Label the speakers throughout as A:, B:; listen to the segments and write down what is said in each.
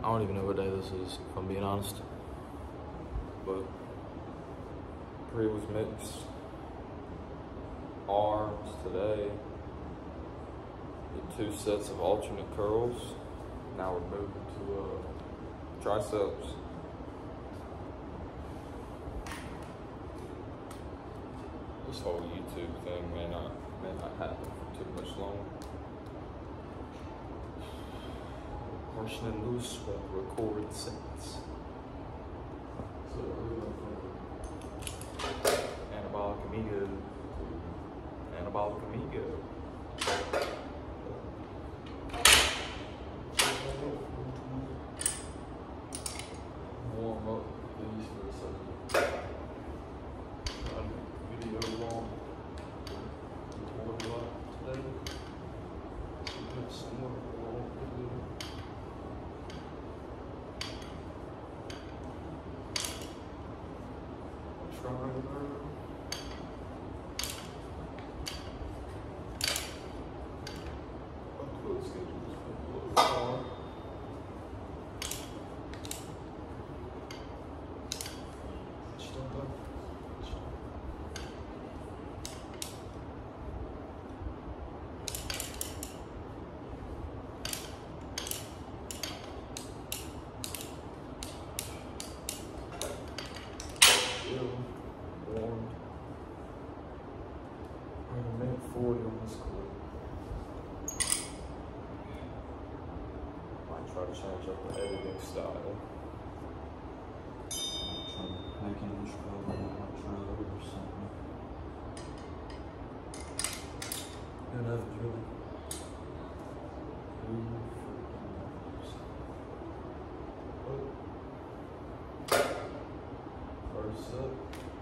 A: don't even know what day this is, if I'm being honest. But pre was mixed. Arms today. Did 2 sets of alternate curls. Now we're moving to triceps. This whole YouTube thing may not happen for too much longer. Portion and loose with recorded sets. So we're going from anabolic amigo to anabolic amigo. Warm up these for a second. Video long. Today. Some more long video. Triangle. Warmed. I'm a minute 40 on this clip. Might try to change up the editing style. Try to make an intro or something. Who knows, really? First up.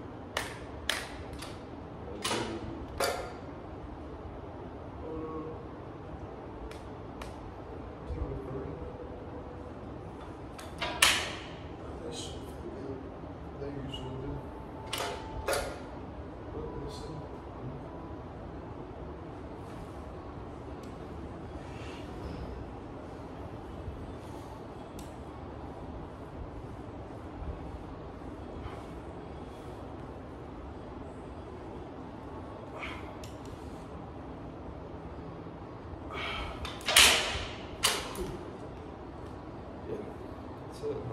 A: That's it,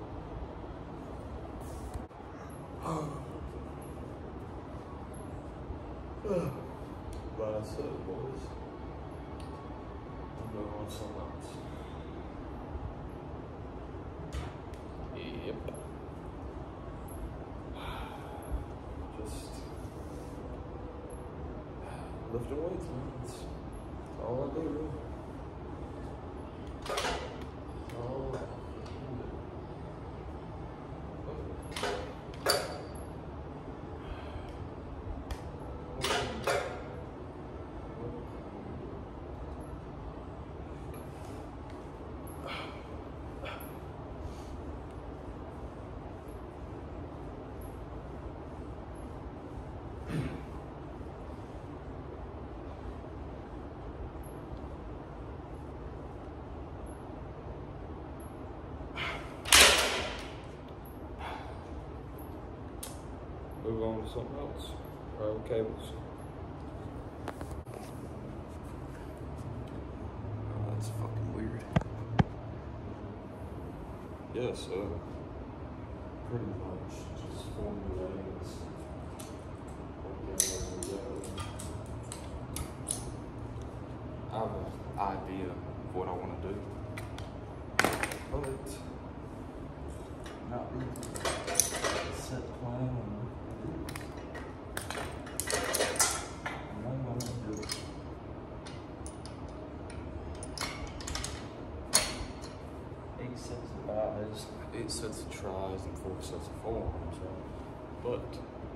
A: But that's it, boys. I'm going on something else. Yep. Just lifting weights, man. That's all I do, really. Move on to something else. Private cables. Oh, that's fucking weird. Yeah, so pretty much just formulating this. I have an idea of what I want to do, but not really set plan. Eight sets of tries and 4 sets of forearms, right? But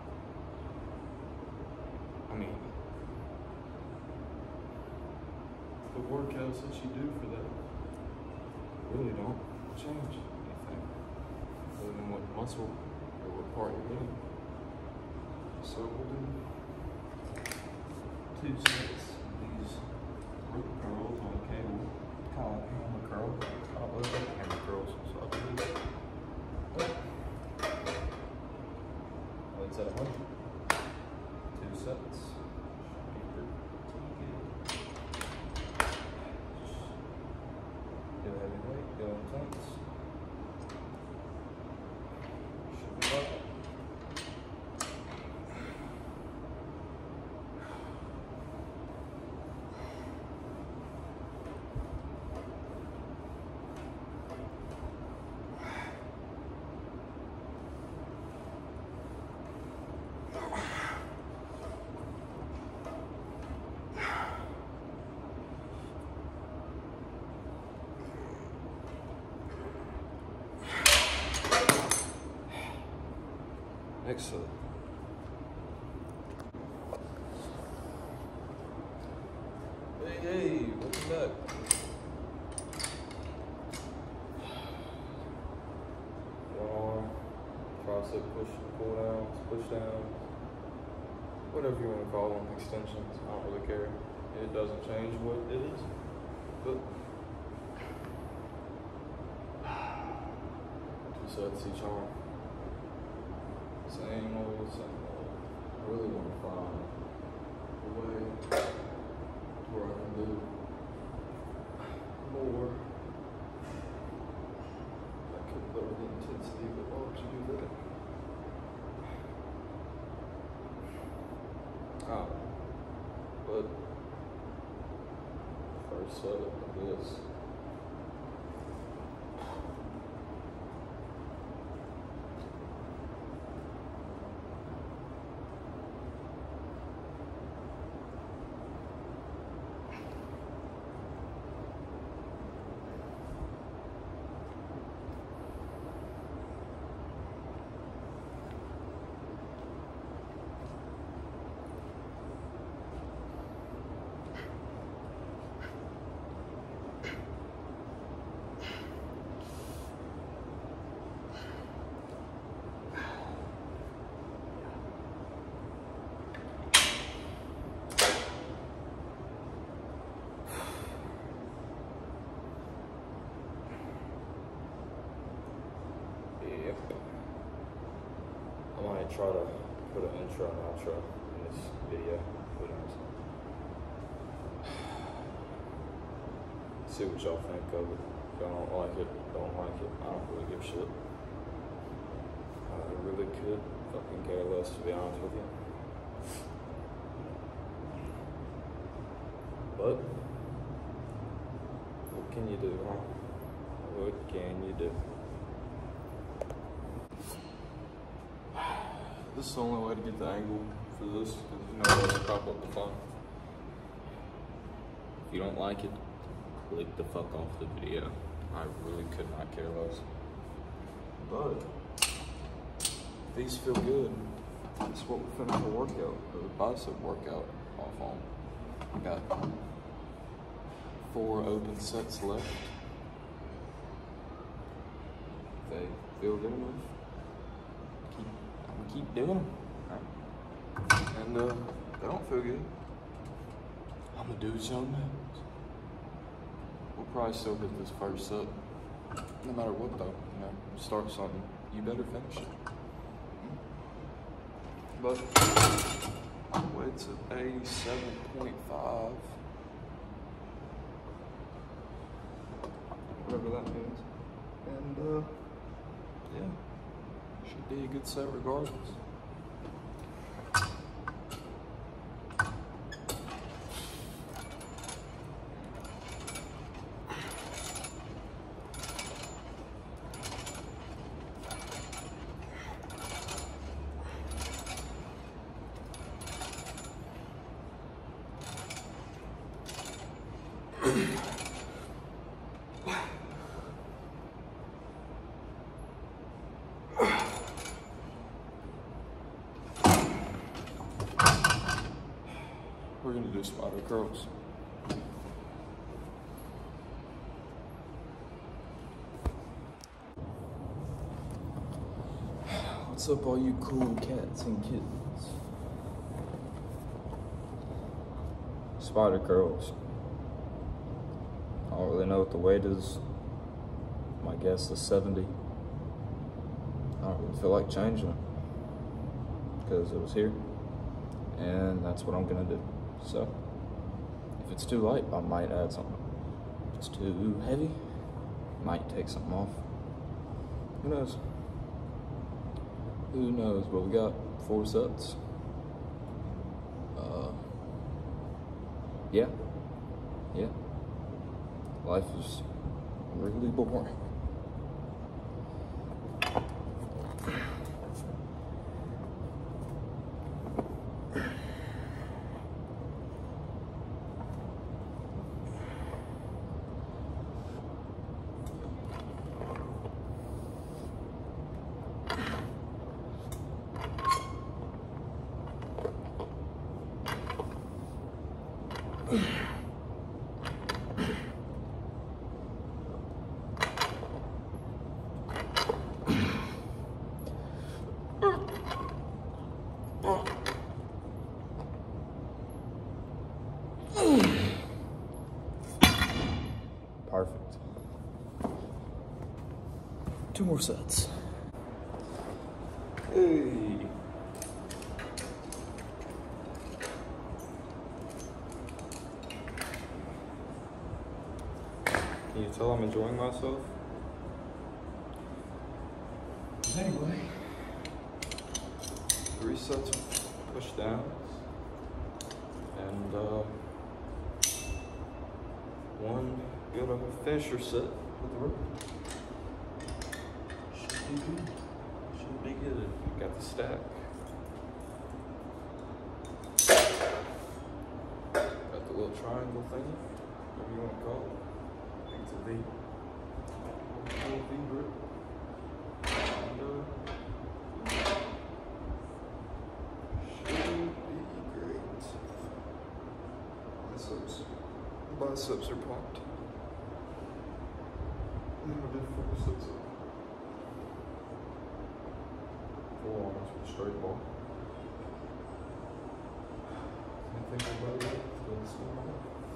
A: I mean, the workouts that you do for that really don't change anything other than what muscle or what part you're in. So we'll do 2 sets of these root curls on a cable, kind of like hammer curls. I love hammer curls. Feel intense. Should be right. Excellent. Hey, welcome back. One arm, tricep push, pull downs, push downs, whatever you want to call them, extensions. I don't really care. It doesn't change what it is. But 2 sets each arm. Same old, same old. I really want to find a way where I can do more. I could lower the intensity, but why would you do that? But first set of this. I might try to put an intro and outro in this video. Who knows? See what y'all think of it. If y'all don't like it, don't like it. I don't really give a shit. I really could fucking care less, to be honest with you. But what can you do, huh? What can you do? This is the only way to get the angle for this, because you know it'll pop up the phone. If you don't like it, click the fuck off the video. I really could not care less. But these feel good. That's what we finished the workout, the bicep workout off on. We got 4 open sets left. They feel good enough. Keep doing them. Right. And they don't feel good. I'm gonna do what y'all know. We'll probably still hit this first set. No matter what though, you know, start something, you better finish it. But weight's at 87.5. Whatever that means. And yeah. Should be a good set regardless. We're gonna do spider curls. What's up, all you cool cats and kittens? Spider curls. I don't really know what the weight is. My guess is 70. I don't really feel like changing it because it was here, and that's what I'm gonna do. So, if it's too light, I might add something. If it's too heavy,
B: Might take something off. Who knows? Who knows? But we got 4 sets. Yeah. Life is really boring. Perfect. 2 more sets. Hey. Can you tell I'm enjoying myself? Anyway, 3 sets of push downs and 1 good finisher set with the rope. Should be good. Should be good. Got the stack. Got the little triangle thingy, whatever you want to call it. I think it's a V. Little V grip. And, should be great. Biceps are pumped. I did 4 sets of 4 arms with a straight ball. Can't think about it. It's small.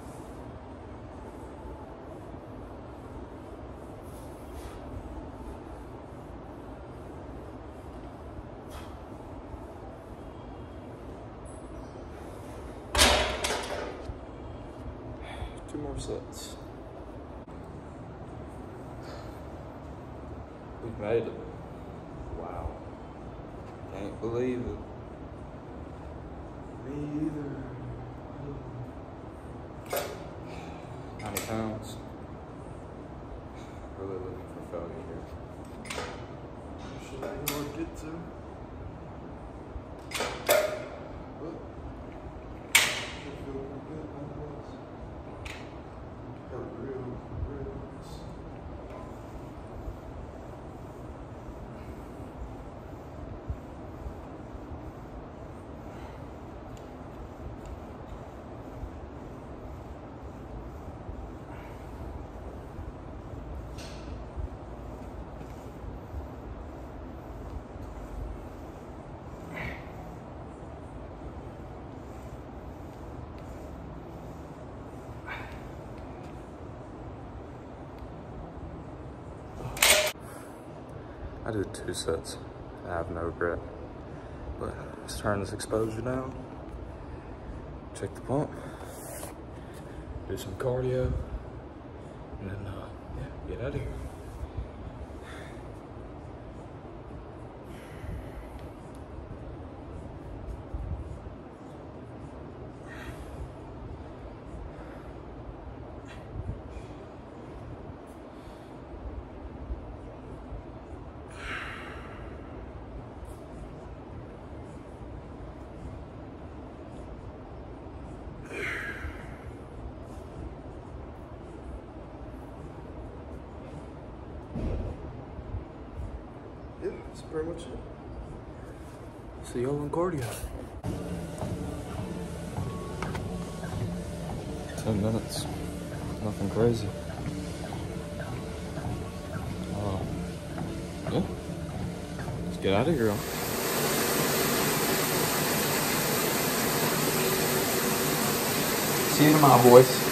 B: Two more sets. We've made it. Wow. Can't believe it. Me either. 90 pounds. Really looking for failure here. Should I not get to? But should feel pretty good nonetheless. Got real nice. I did 2 sets. I have no regret. But let's turn this exposure down. Check the pump. Do some cardio. And then, yeah, get out of here. Yeah, that's pretty much it. See y'all on cardio. 10 minutes. Nothing crazy. Yeah. Let's get out of here. See you tomorrow, boys.